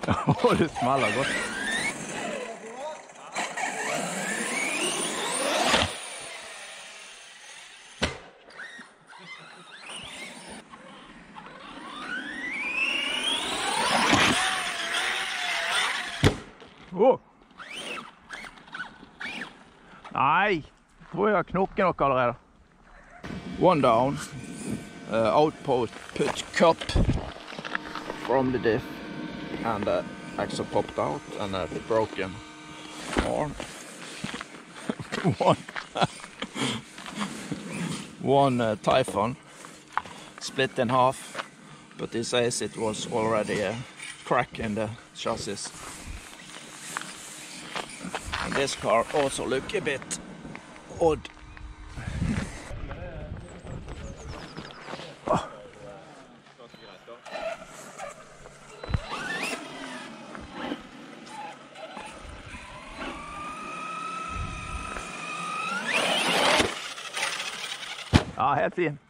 Det smeller godt. Nei, tror jeg har knokket nok allerede. One down, outpost put cup from the diff, and the axle popped out, and a broken arm. One Typhon split in half, but he says it was already a crack in the chassis. And this car also look a bit odd. Ja, helt fin.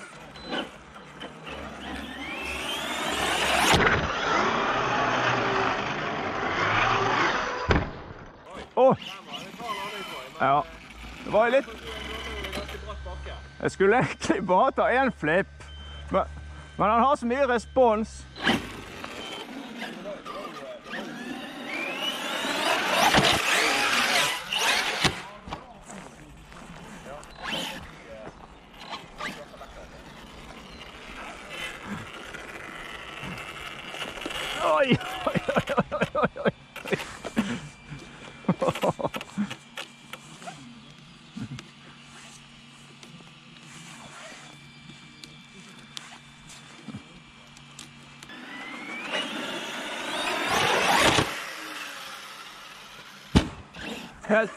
Ja, det var litt... Jeg skulle egentlig bare ta en flip, men han har så mye respons. Oi, oi, oi, oi, oi, oi. Helt.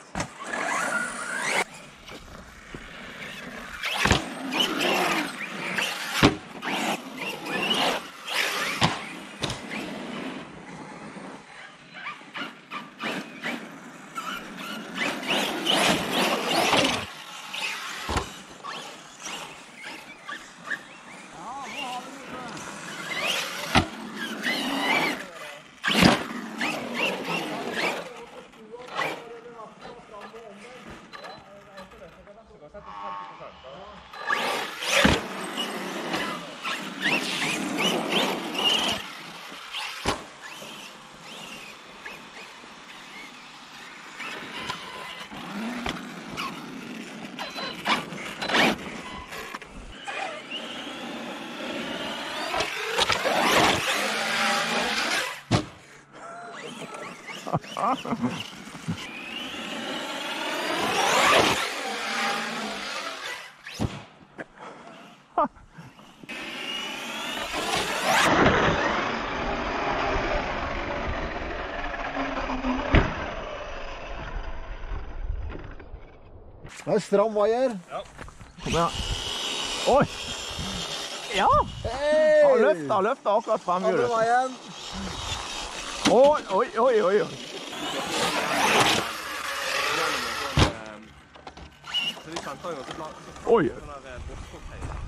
Det er stram veier. Ja. Kom igjen. Oi! Ja! Hei! Han løfter akkurat fremhjulet. Andre veien. Oi, oi, oi, oi. Oi.